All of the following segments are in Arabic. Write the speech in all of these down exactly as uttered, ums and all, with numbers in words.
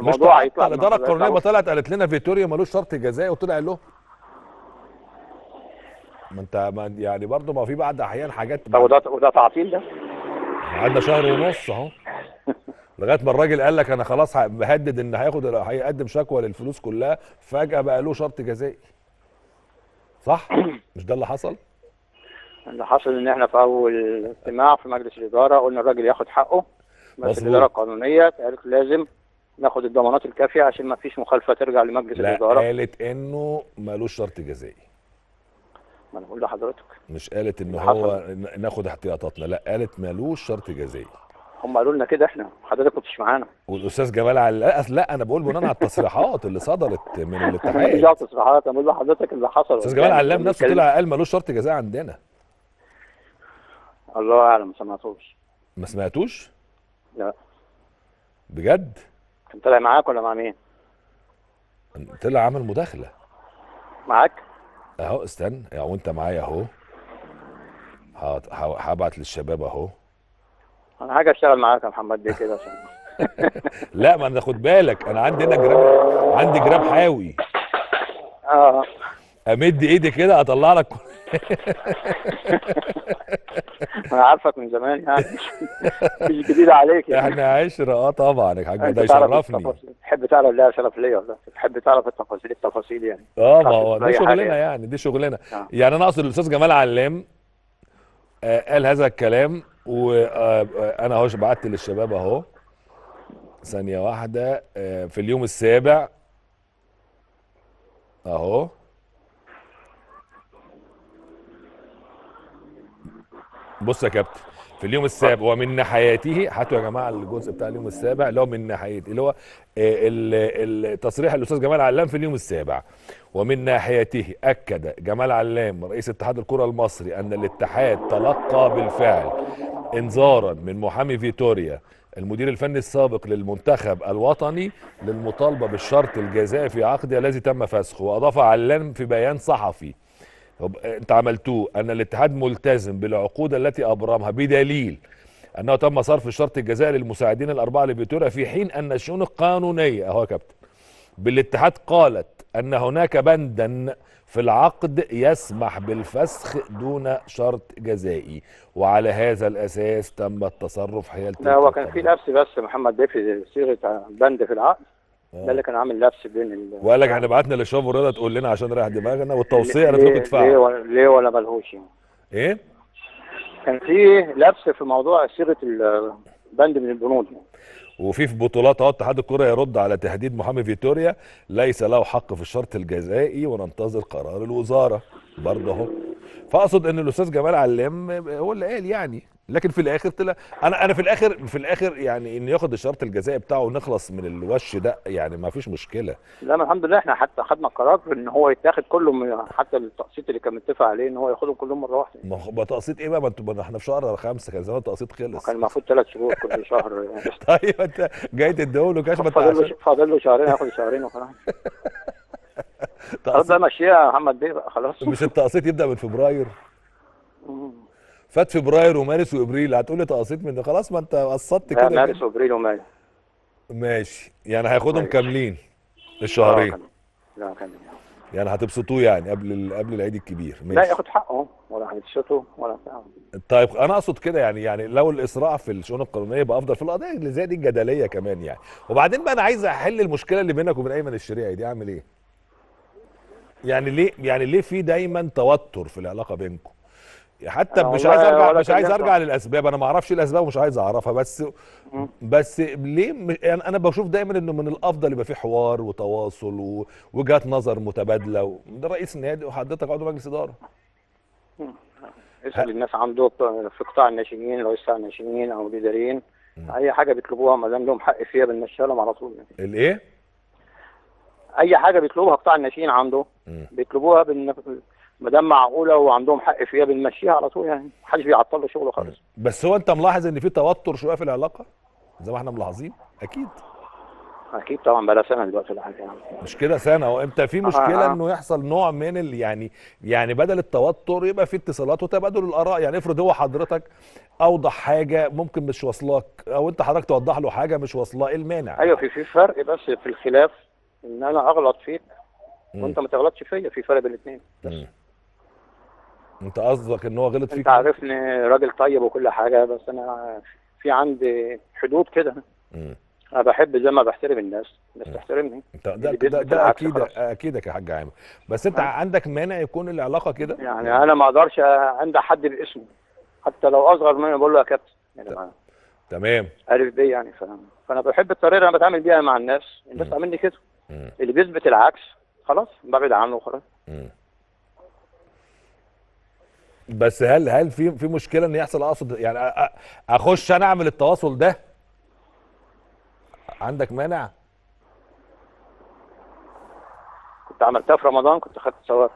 الموضوع هيطلع الاداره القانونيه ما بص. طلعت قالت لنا فيتوريا ملوش شرط جزائي وطلع له. ما انت ما يعني برضه ما في بعض احيان حاجات طب بعد. وده وده تعطيل ده؟ احنا قعدنا شهر ونص اهو لغايه ما الراجل قال لك انا خلاص ه- مهدد ان هياخد هيقدم شكوى للفلوس كلها، فجاه بقى له شرط جزائي. صح؟ مش ده اللي حصل؟ اللي حصل ان احنا في اول اجتماع في مجلس الاداره قلنا الراجل ياخد حقه، بس الاداره مظبوط. القانونيه قالت لازم ناخد الضمانات الكافيه عشان ما فيش مخالفه ترجع لمجلس لا، الاداره. قالت انه ملوش شرط جزائي. ما انا بقول لحضرتك مش قالت ان اللي حصل. هو ن- ناخد احتياطاتنا، لا قالت ملوش شرط جزائي. هم قالوا لنا كده، احنا حضرتك كنتش معانا. والاستاذ جمال علام، لا أصل- لا انا بقول بناء على التصريحات اللي صدرت من انا ماليش الاتحاد. دعوه بتصريحات، انا بقول لحضرتك اللي حصل استاذ جمال قدامي علام لما نفسه بيتكلم. طلع قال ملوش شرط جزائي عندنا. الله اعلم، ما سمعتوش. ما سمعتوش؟ لا. بجد؟ كان طالع معاك ولا مع مين؟ طلع عمل مداخله. معاك. اهو استنى يعني وانت معايا اهو. هات- ه- هبعت للشباب اهو. انا حاجه اشتغل معاك يا محمد بيه كده عشان لا ما انا خد بالك انا عندي هنا جراب، عندي جراب حاوي. اه امد ايدي كده اطلع لك كل- انا عارفك من زمان يعني مش جديد عليك يعني. احنا عشرة اه طبعا يا حاج، انت ده تعرف يشرفني. التفاصيل، تحب تعرف لها شرف ليا ولا تحب تعرف التفاصيل التفاصيل يعني. اه ما تعرف هو في دي اي حاجه شغلنا يعني. يعني، دي شغلنا. آه. يعني انا اقصد الاستاذ جمال علام آه قال هذا الكلام، وانا اهو بعت للشباب اهو. ثانية واحدة. آه في اليوم السابع اهو. بص يا كابتن، في اليوم السابع ومن ناحيته، هاتوا يا جماعه الجزء بتاع اليوم السابع اللي هو من ناحيته، اللي هو آه، ال- التصريح الاستاذ جمال علام في اليوم السابع. ومن ناحيته اكد جمال علام رئيس اتحاد الكره المصري ان الاتحاد تلقى بالفعل انذارا من محامي فيتوريا المدير الفني السابق للمنتخب الوطني للمطالبه بالشرط الجزائي في عقده الذي تم فسخه. واضاف علام في بيان صحفي طب انت عملتوه ان الاتحاد ملتزم بالعقود التي ابرمها بدليل انه تم صرف الشرط الجزائي للمساعدين الاربعه لفيتوريا، في حين ان الشؤون القانونيه اهو يا كابتن بالاتحاد قالت ان هناك بندا في العقد يسمح بالفسخ دون شرط جزائي، وعلى هذا الاساس تم التصرف حيال لا تلك هو كان في القضيه. لبس بس محمد بيه في صيغه بند في العقد. ده اللي كان عامل لبس بين ال وقال لك احنا بعتنا للشباب ورضا تقول لنا عشان رايح دماغنا، والتوصيه قالت لكم ليه ليه ادفعوا. ولا ليه ولا ملهوش يعني. ايه؟ كان في لبس في موضوع صيغه البند من البنود يعني. وفي في بطولات اهو اتحاد الكره يرد على تهديد محامي فيتوريا ليس له حق في الشرط الجزائي وننتظر قرار الوزاره برضه اهو. فاقصد ان الاستاذ جمال علام هو اللي قال يعني، لكن في الاخر طلع انا انا في الاخر في الاخر يعني ان ياخد الشرط الجزائي بتاعه ونخلص من الوش ده يعني ما فيش مشكله. لا ما الحمد لله احنا حتى خدنا قرار ان هو يتاخد كله من حتى التقسيط اللي كان متفق عليه ان هو ياخدهم كلهم مره واحده. ما هو بقى تقسيط ايه بقى؟ ما انتوا ما احنا في شهر خمسه كان زمان التقسيط خلص. كان المفروض ثلاث شهور كل شهر يعني. طيب انت جاي تديهوله كاش ما انت فاضل له عشان فاضل له شهرين ياخد شهرين وخلاص. خلاص تقسيط. بقى مشيها يا محمد بيه بقى خلاص. مش التقسيط يبدا من فبراير؟ مم. فات فبراير ومارس وابريل، هتقول لي تقسيط من ده؟ خلاص ما انت قسطت لا كده مارس كده. وابريل ومايو. ماشي، يعني هياخدهم مايو. كاملين اه الشهرين. كان. لا كان. يعني هتبسطوه يعني قبل ال... قبل العيد الكبير. لا ماشي. ياخد حقه ولا هيتشطه ولا بتاع. طيب انا اقصد كده يعني، يعني لو الاسراع في الشؤون القانونيه يبقى افضل في القضايا اللي زي دي الجدليه كمان يعني. وبعدين بقى انا عايز احل المشكله اللي بينك وبين ايمن الشريعي دي، اعمل ايه؟ يعني ليه يعني ليه في دايما توتر في العلاقه بينكم؟ حتى انا مش عايز والله ارجع ولا مش عايز كلمته. ارجع للاسباب، انا ما اعرفش الاسباب ومش عايز اعرفها، بس مم. بس ليه م- يعني انا بشوف دايما انه من الافضل يبقى في حوار وتواصل ووجهات نظر متبادله، وده رئيس النادي وحضرتك عضو مجلس اداره. مم. ه- اسال الناس عنده في قطاع الناشئين لو قطاع الناشئين او الاداريين اي حاجه بيطلبوها ما دام لهم حق فيها بنمشيها لهم على طول يعني. الايه؟ اي حاجه بيطلبها قطاع الناشئين عنده مم. بيطلبوها بن... ما دام معقوله وعندهم حق فيها بنمشيها على طول يعني. محدش بيعطل له شغله خالص. بس هو انت ملاحظ ان في توتر شويه في العلاقه زي ما احنا ملاحظين؟ اكيد. اكيد طبعا بقى لها سنه دلوقتي ولا حاجه يعني. مش كده سنه؟ هو امتى في اه مشكله اه انه يحصل نوع من ال يعني يعني بدل التوتر يبقى في اتصالات وتبادل الاراء؟ يعني افرض هو حضرتك اوضح حاجه ممكن مش واصلاك، او انت حضرتك توضح له حاجه مش واصلاه، ايه المانع؟ ايوه، في في فرق بس في الخلاف، ان انا اغلط فيك امم وانت ما تغلطش فيا، في فرق بين الاثنين بس. امم انت قصدك ان هو غلط انت فيك انت؟ عارفني راجل طيب وكل حاجه، بس انا في عندي حدود كده. امم انا بحب زي ما بحترم الناس، الناس تحترمني. انت ده اللي ده, بيثبت ده العكس اكيد خلاص. اكيدك يا حاج عامر، بس انت ها؟ عندك مانع يكون العلاقه كده يعني يعني؟ انا ما اقدرش عند حد باسمه، حتى لو اصغر مني بقول له يا كابتن، يعني ت- ما تمام. عارف بيه يعني. ف... فانا بحب الطريقه اللي انا بتعامل بيها مع الناس، الناس امم تعاملني كده. امم اللي بيثبت العكس خلاص ببعد عنه وخلاص. امم بس هل هل في في مشكله ان يحصل، اقصد يعني أ- أ- اخش انا اعمل التواصل ده؟ عندك مانع؟ كنت عملتها في رمضان، كنت خدت ثواب.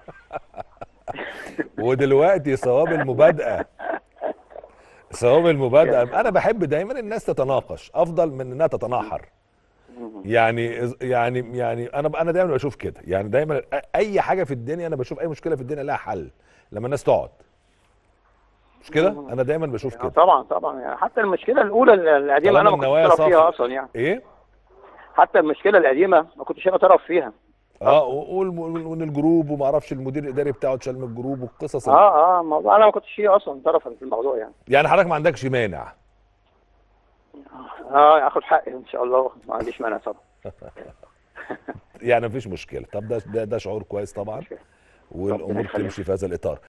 ودلوقتي ثواب المبادئه، ثواب المبادئه. انا بحب دايما الناس تتناقش افضل من انها تتناحر. يعني يعني يعني انا انا دايما بشوف كده، يعني دايما اي حاجه في الدنيا، انا بشوف اي مشكله في الدنيا لها حل لما الناس تقعد. مش كده؟ انا دايما بشوف يعني كده. طبعا طبعا، يعني حتى المشكله الاولى القديمه انا طالما ما كنتش النوايا طرف فيها صافيه. اصلا يعني. ايه؟ حتى المشكله القديمه ما كنتش انا طرف فيها اه، اصلا. وان الجروب وما اعرفش المدير الاداري بتاعه اتشال من الجروب والقصص ال... اه اه الموضوع انا ما كنتش فيه اصلا طرفا في الموضوع يعني. يعني حضرتك ما عندكش مانع؟ اه اخد حقي ان شاء الله، ما عنديش مانع طبعا. يعني مفيش مشكله. طب ده ده, ده شعور كويس طبعا، مش كده. ربنا والامور يخليك. تمشي في هذا الاطار.